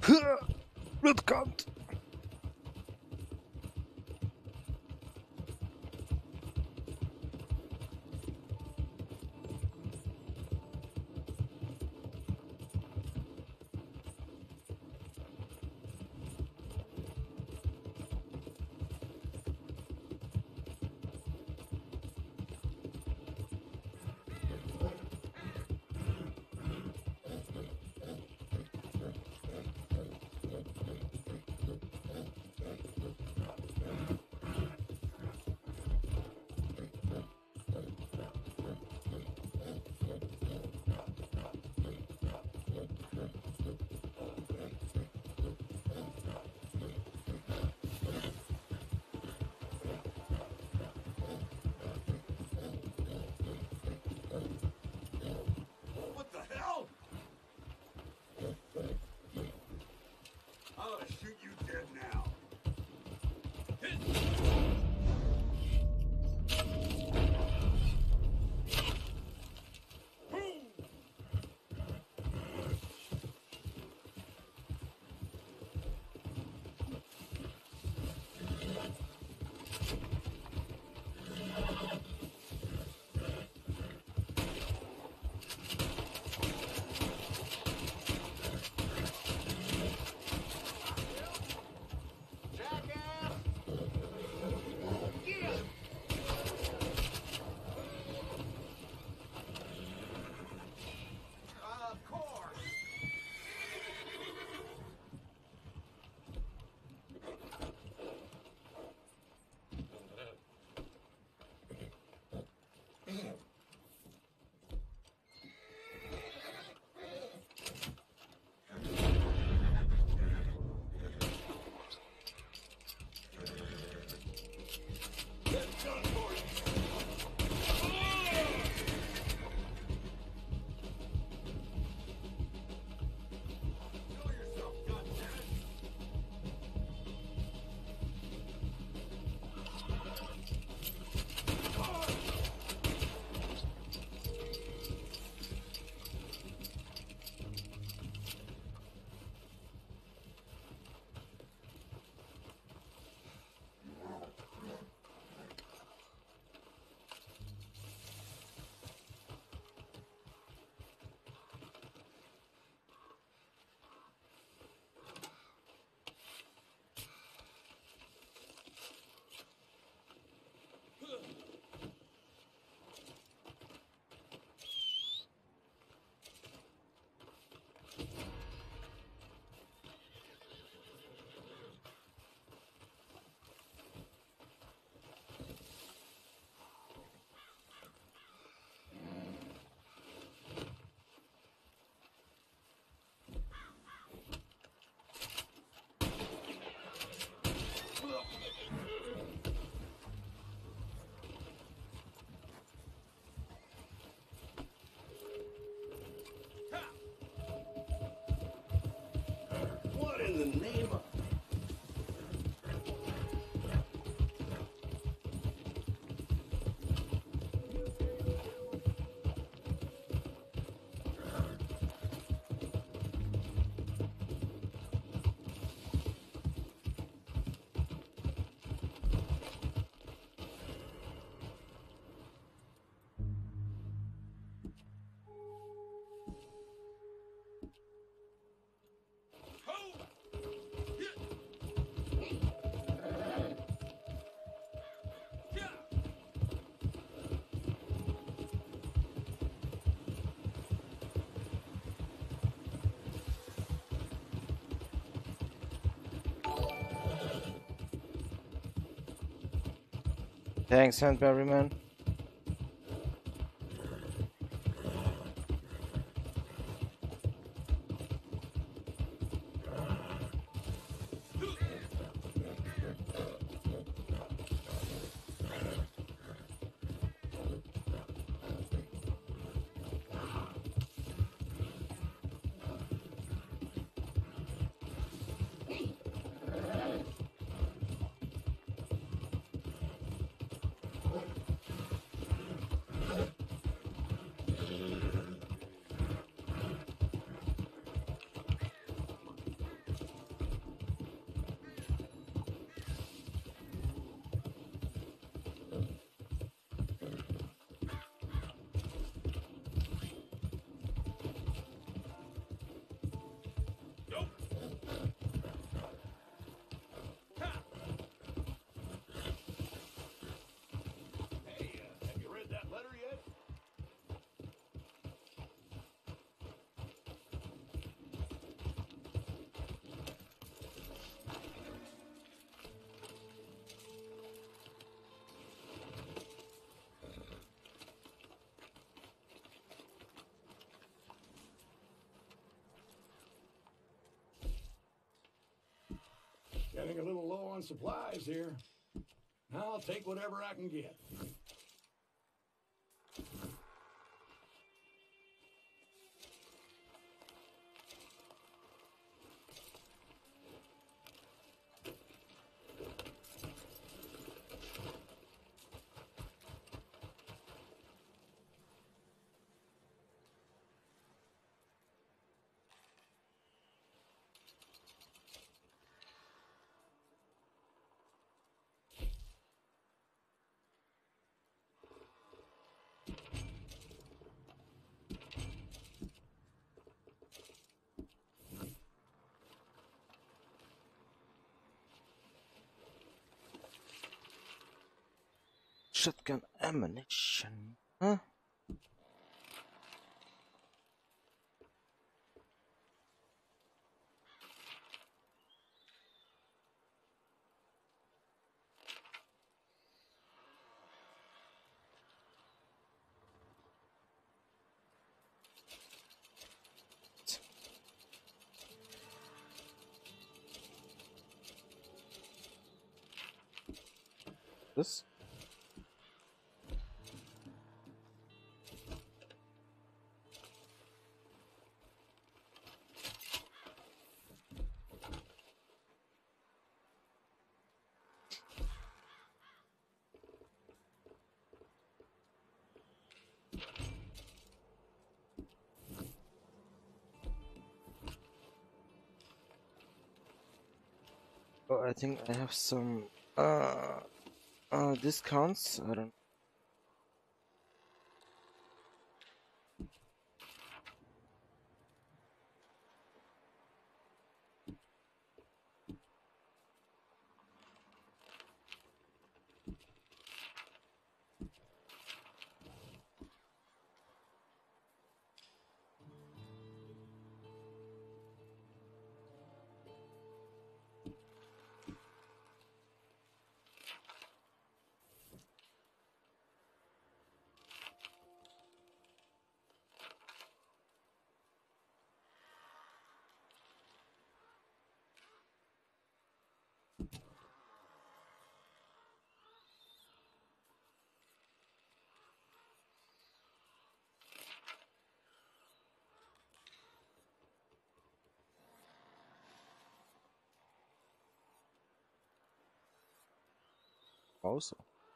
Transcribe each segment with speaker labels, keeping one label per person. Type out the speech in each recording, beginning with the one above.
Speaker 1: Red cunt.
Speaker 2: What the hell? I ought to shoot you dead now. What in the name of...
Speaker 1: Thanks, Sandberry man.
Speaker 2: Getting a little low on supplies here. I'll take whatever I can get.
Speaker 1: Shotgun ammunition. Huh? This? Oh, I think I have some discounts. I don't. Also,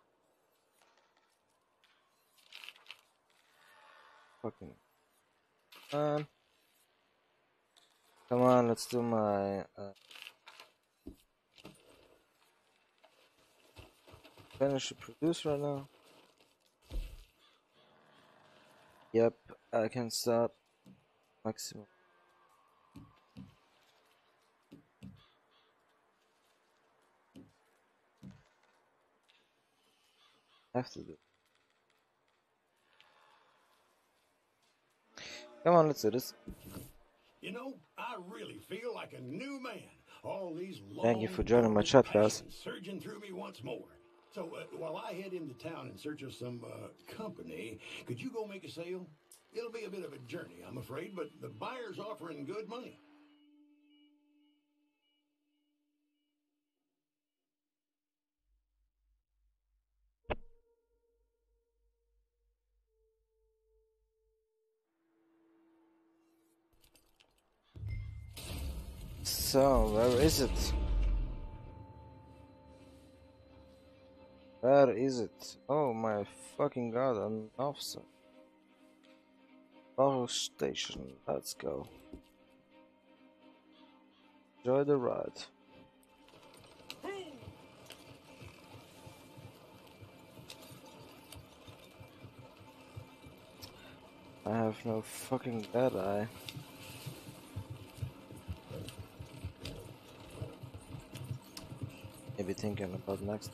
Speaker 1: fucking. Um, Come on, let's do my finish produce right now. Yep, I can stop maximum. Have to do. Come on, let's do this.
Speaker 2: You know, I really feel like a new man. All these long,
Speaker 1: Thank you for joining my chat, guys.
Speaker 2: surging through me once more. So while I head into town in search of some company, could you go make a sale? It'll be a bit of a journey, I'm afraid, but the buyer's offering good money.
Speaker 1: So, where is it? Where is it? Oh my fucking god, an officer. Power station, let's go. Enjoy the ride. I have no fucking bad eye. Maybe thinking about next.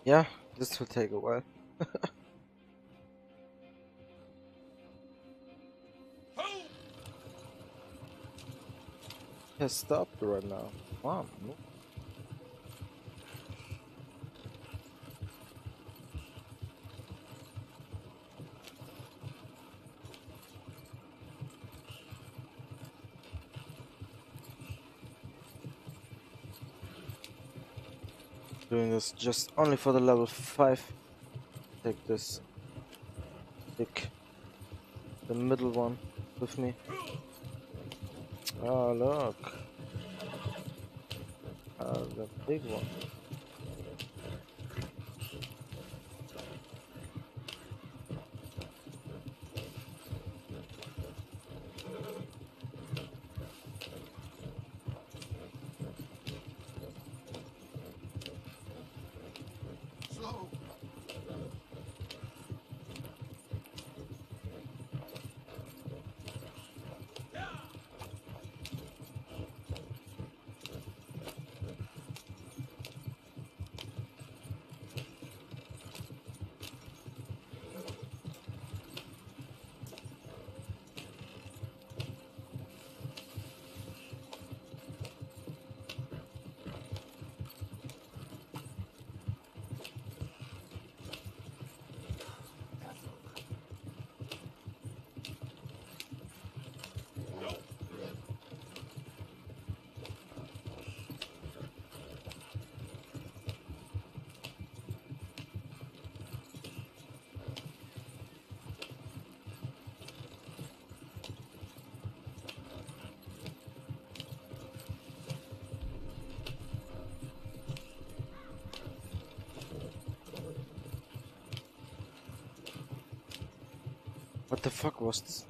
Speaker 1: Yeah, this will take a while. Has stopped right now. Wow. No. Doing this just only for the level 5. Take this. Take the middle one with me. Oh, look. The big one.
Speaker 2: Slow.
Speaker 1: What the fuck was this?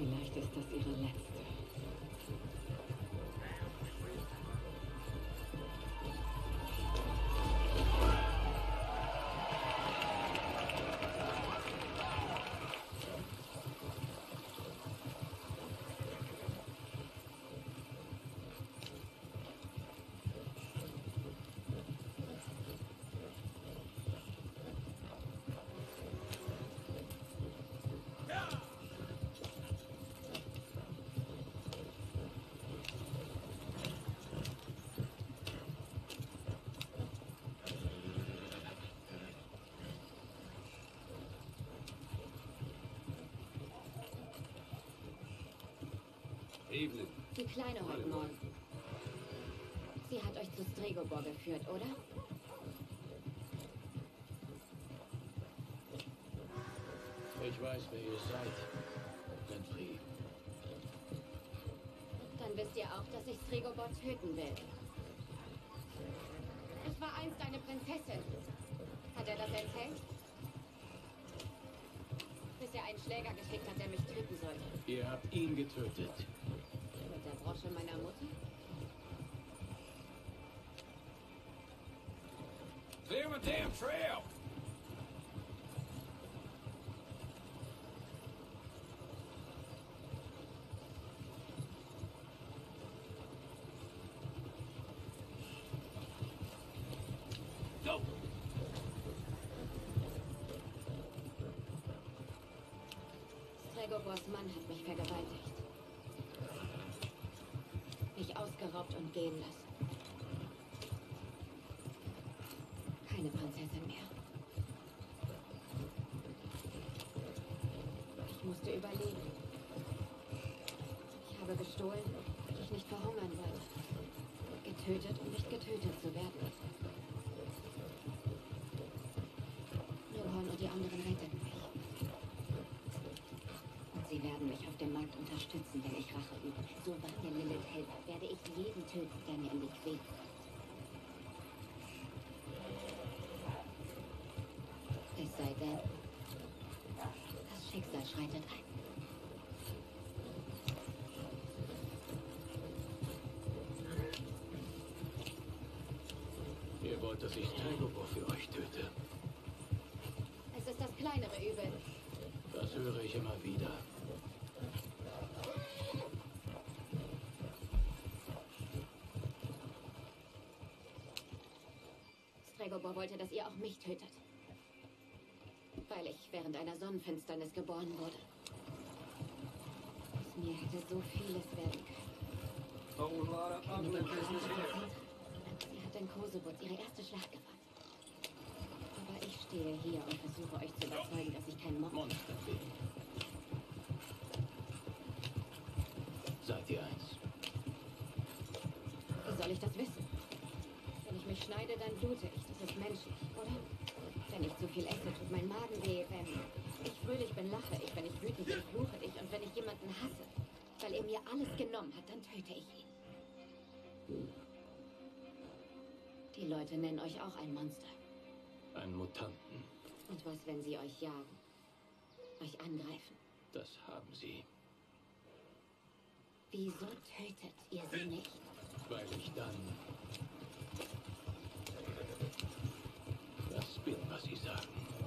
Speaker 3: Vielleicht ist das ihre letzte.
Speaker 2: Evening.
Speaker 3: Die Kleine heute Morgen. Sie hat euch zu Stregobor geführt, oder?
Speaker 2: Ich weiß, wer ihr seid. Renfri.
Speaker 3: Dann wisst ihr auch, dass ich Stregobor töten will. Ich war einst eine Prinzessin. Hat er das erzählt? Bis er einen Schläger geschickt hat, der mich töten sollte.
Speaker 2: Ihr habt ihn getötet.
Speaker 3: Mit der Brosche meiner Mutter?
Speaker 2: Clear my damn trail! Go!
Speaker 3: Stregobors Mann hat mich vergewaltigt. Mich ausgeraubt und gehen lassen. Keine Prinzessin mehr. Ich musste überleben. Ich habe gestohlen, weil ich nicht verhungern wollte. Getötet, um nicht getötet zu werden. Nurhorn und die anderen retteten mich. Und sie werden mich auf dem Markt unterstützen, wenn ich Rache übe. So wahr mir Lilith hilft, werde ich jeden töten, der mir in die Quere kommt. Es sei denn, das Schicksal schreitet ein.
Speaker 2: Ihr wollt, dass ich Stregobor für euch töte.
Speaker 3: Es ist das kleinere Übel.
Speaker 2: Das höre ich immer wieder.
Speaker 3: Stregobor wollte, dass ihr auch mich tötet. Weil ich während einer Sonnenfinsternis geboren wurde. Aus mir hätte so vieles werden können. Keine Prinzessin. Sie hat in Kosewutz ihre erste Schlacht gewonnen. Aber ich stehe hier und versuche euch zu überzeugen, dass ich kein
Speaker 2: Monster bin. Seid ihr eins?
Speaker 3: Wie soll ich das wissen? Wenn ich mich schneide, dann blute ich. Das ist menschlich, oder? Wenn ich zu viel esse, tut mein Magen weh. Wenn ich fröhlich bin, lache ich. Wenn ich wütend bin, fluche ich. Und wenn ich jemanden hasse, weil er mir alles genommen hat, dann töte ich ihn. Die Leute nennen euch auch ein Monster.
Speaker 2: Einen Mutanten.
Speaker 3: Und was, wenn sie euch jagen? Euch angreifen?
Speaker 2: Das haben sie.
Speaker 3: Wieso tötet ihr sie nicht?
Speaker 2: Weil ich dann das bin, was sie sagen.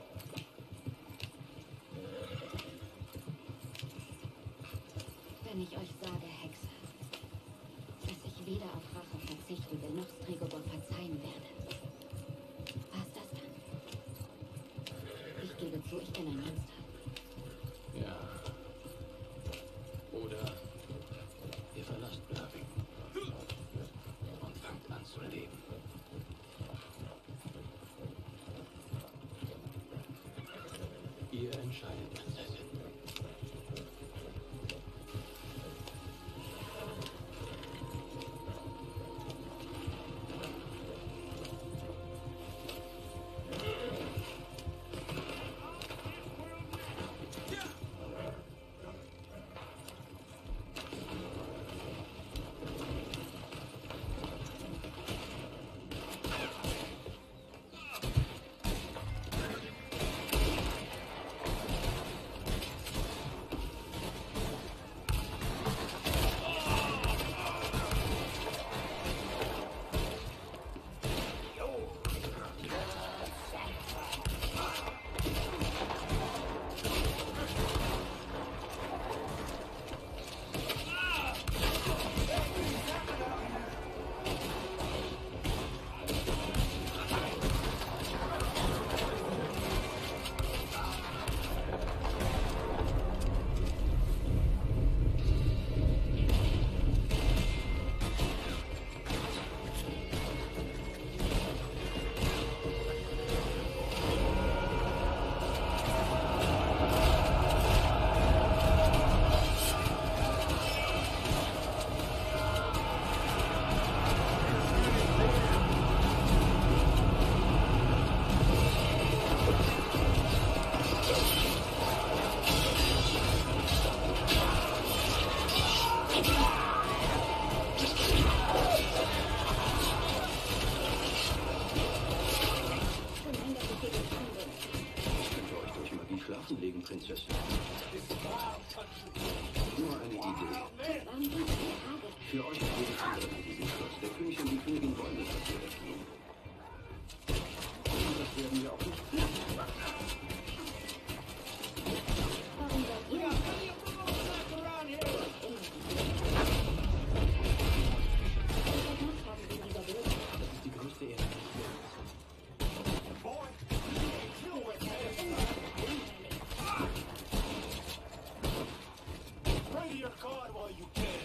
Speaker 3: Wenn ich euch sage, Hexe, dass ich weder auf Rache verzichten will, noch Stregobor verzeihen werde, war's das dann? Ich gebe zu, ich bin ein Monster.
Speaker 2: Ja. Oder ihr verlasst Blavik und fangt an zu leben. Ihr entscheidet, Prinzessin.
Speaker 4: Für euch wurde zugelassen diesen Schluss. Der König und die Königin wollen nicht, dass wir weggehen. Und das werden wir auch nicht tun.
Speaker 3: Warum seid ihr
Speaker 2: Yeah,
Speaker 3: nicht
Speaker 2: plenty of roadblocks around here.
Speaker 3: gemacht haben in dieser Welt?
Speaker 4: Das ist die größte Ehre.
Speaker 2: Boy, chill with me. Pray to your God while you can.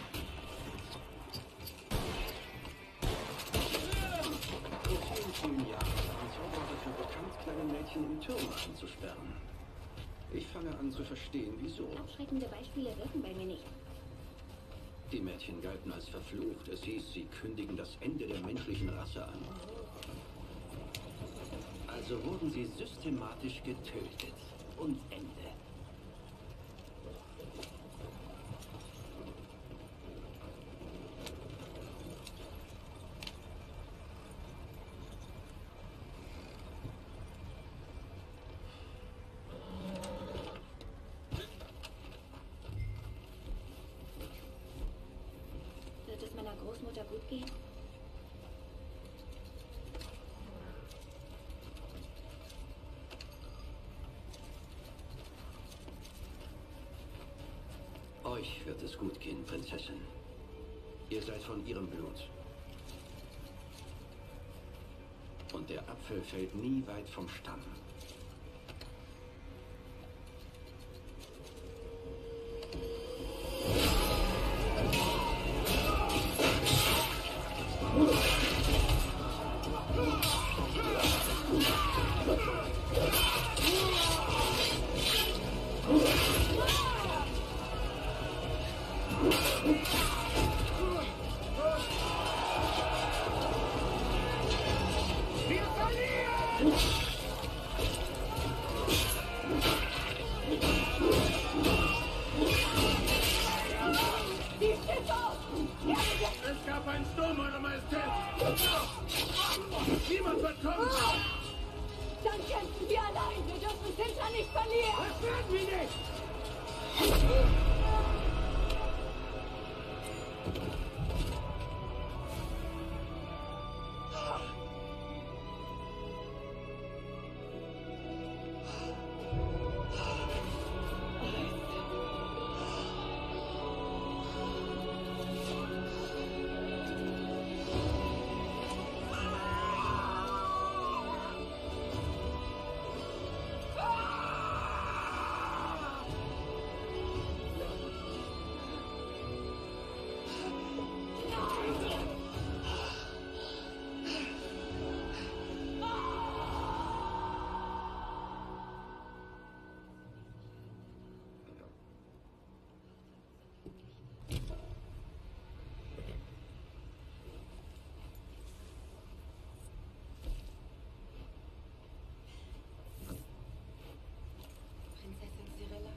Speaker 4: Vor vielen, vielen Jahren war ein Zauberer dafür bekannt, kleine Mädchen in Türme einzusperren. Ich fange an zu verstehen, wieso.
Speaker 3: Abschreckende Beispiele wirken bei mir nicht.
Speaker 4: Die Mädchen galten als verflucht. Es hieß, sie kündigen das Ende der menschlichen Rasse an. Also wurden sie systematisch getötet. Und Ende.
Speaker 3: Wird es meiner Großmutter gut gehen?
Speaker 4: Euch wird es gut gehen, Prinzessin. Ihr seid von ihrem Blut. Und der Apfel fällt nie weit vom Stamm.
Speaker 2: Wir verlieren! Es gab einen Sturm, Eure Majestät! Niemand wird kommen!
Speaker 3: Dann kämpfen wir allein. Wir dürfen Cynthia nicht verlieren.
Speaker 2: Das werden wir nicht!
Speaker 3: Prinzessin Cyrilla.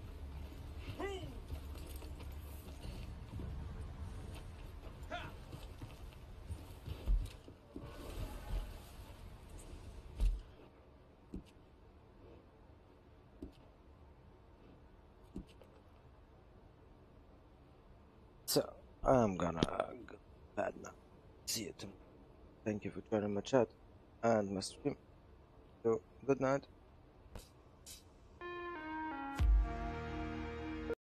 Speaker 1: So, I'm gonna go to bed now. See you tomorrow. Thank you for joining my chat and my stream. So, good night.